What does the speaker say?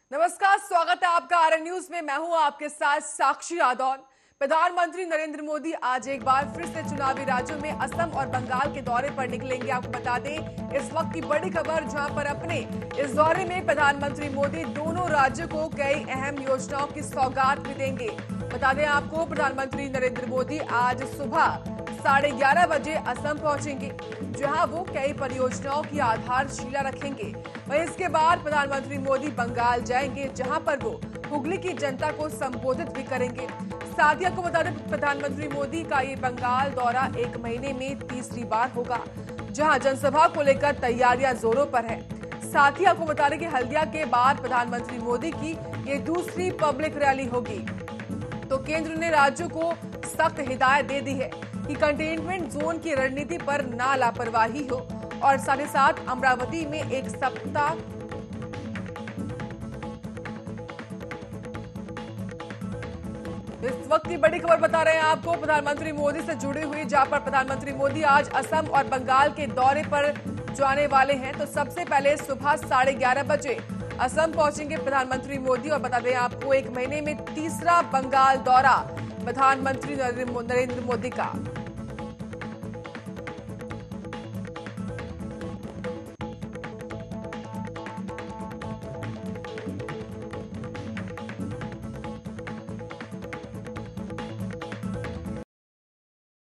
नमस्कार, स्वागत है आपका आरएन न्यूज में। मैं हूं आपके साथ साक्षी यादव। प्रधानमंत्री नरेंद्र मोदी आज एक बार फिर से चुनावी राज्यों में असम और बंगाल के दौरे पर निकलेंगे। आपको बता दें इस वक्त की बड़ी खबर, जहां पर अपने इस दौरे में प्रधानमंत्री मोदी दोनों राज्यों को कई अहम योजनाओं की सौगात भी देंगे। बता दें आपको, प्रधानमंत्री नरेंद्र मोदी आज सुबह 11:30 बजे असम पहुंचेंगे, जहां वो कई परियोजनाओं की आधारशिला रखेंगे। वहीं इसके बाद प्रधानमंत्री मोदी बंगाल जाएंगे, जहां पर वो हुगली की जनता को संबोधित भी करेंगे। साथ ही आपको बता दें, प्रधानमंत्री मोदी का ये बंगाल दौरा एक महीने में तीसरी बार होगा, जहां जनसभा को लेकर तैयारियां जोरों पर है। साथ ही आपको बता दें कि हल्दिया के बाद प्रधानमंत्री मोदी की ये दूसरी पब्लिक रैली होगी। तो केंद्र ने राज्यों को सख्त हिदायत दे दी है कि कंटेनमेंट जोन की रणनीति पर ना लापरवाही हो, और साथ ही साथ अमरावती में एक सप्ताह इस वक्त की बड़ी खबर बता रहे हैं आपको प्रधानमंत्री मोदी से जुड़ी हुई, जहां पर प्रधानमंत्री मोदी आज असम और बंगाल के दौरे पर जाने वाले हैं। तो सबसे पहले सुबह 11:30 बजे असम पहुंचेंगे प्रधानमंत्री मोदी, और बता दें आपको एक महीने में तीसरा बंगाल दौरा प्रधानमंत्री नरेंद्र मोदी का।